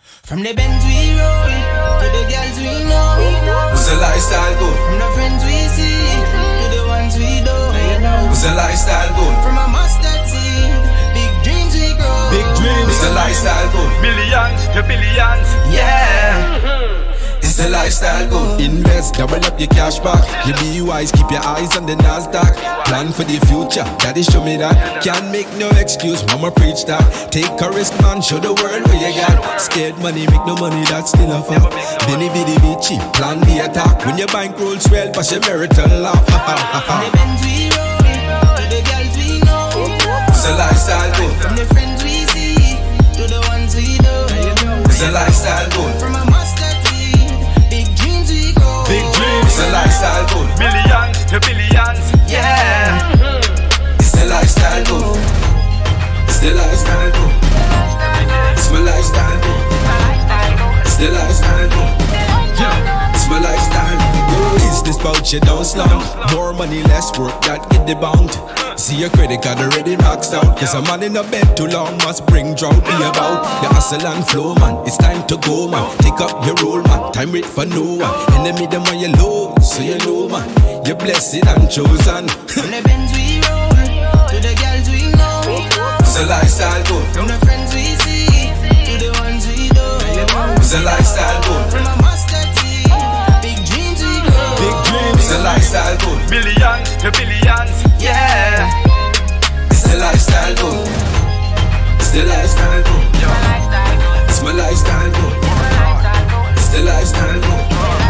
From the Benz we roll, to the girls we know. Who's the lifestyle good? From the friends we see, to the ones we don't. Who's the lifestyle good? From a mustard seed, big dreams we grow. Big dreams. Who's the lifestyle good? Millions to billions, yeah. It's the lifestyle good. Invest, double up your cash back. You be wise, keep your eyes on the Nasdaq. Plan for the future, daddy show me that. Can't make no excuse, mama preach that. Take a risk, man, show the world what you got. Scared money, make no money, that's still a fact. Benny Viddy be cheap, plan the attack. When your bankroll swell, pass your marital laugh. From the Benz we roll, to the girls we know. It's the lifestyle good. From the friends we see, to the ones we don't. It's the lifestyle good. From a mustard seed, big dreams we grow. Big dreams. It's the lifestyle good. Millions to billions, yeah. It's the lifestyle good. It's the lifestyle good. It's my lifestyle good. It's the lifestyle good. It's my lifestyle good. Business pouch, you don't slump. More money, less work, that get the bound. See your credit card already maxed out. Cause a man in a bed too long must bring drought. Be about the hustle and flow, man. It's time to go, man. Take up your role, man. Time wait for no one. Enemy them when you low, so you know, man. You're blessed and chosen. From the Benz we roll, to the girls we know. It's the lifestyle good. From the friends we see, to the ones we don't. It's the lifestyle good. From a mustard seed, big dreams we grow. Big dreams. It's the lifestyle good. Millions to billions, yeah. It's the lifestyle good. It's the lifestyle good. It's my lifestyle good. It's the lifestyle good.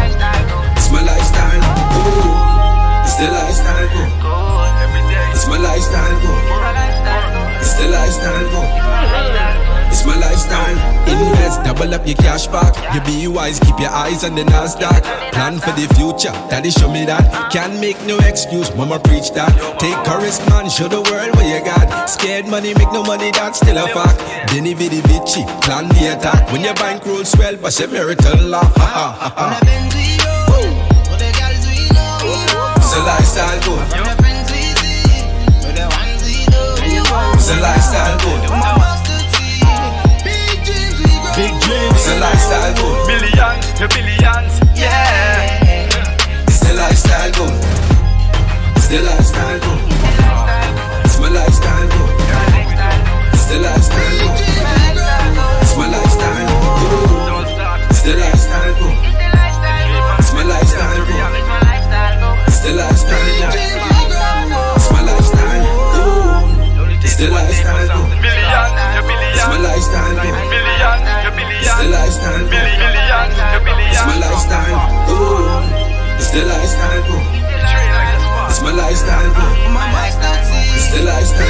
It's my lifestyle good. It's the lifestyle good. It's my lifestyle good. It's the lifestyle good. It's my lifestyle. Invest, double up your cash back. You be wise, keep your eyes on the Nasdaq. Plan for the future, daddy show me that. Can't make no excuse, mama preach that. Take a risk, man, show the world what you got. Scared money, make no money, that's still a fact. Benny Viddy be cheap, plan the attack. When your bankroll swell, pass your marital laugh. From the Benz we roll, to the girls we know. It's the lifestyle good. From the friends we see, to the ones we don't. It's the lifestyle good. From a mustard seed, big dreams we grow. Big dreams. It's the lifestyle good. Millions to billions, yeah. It's the lifestyle good. It's the lifestyle good. It's my lifestyle good. It's the lifestyle good. It's my lifestyle good. It's the lifestyle good. It's my lifestyle good. It's the lifestyle good. It's my lifestyle good. It's the lifestyle good. Millions to It's my billions, lifestyle good. millions to It's the billions, lifestyle good. millions to It's my billions. lifestyle good. It's the lifestyle good. It's my lifestyle good. My mustard seed, It's the lifestyle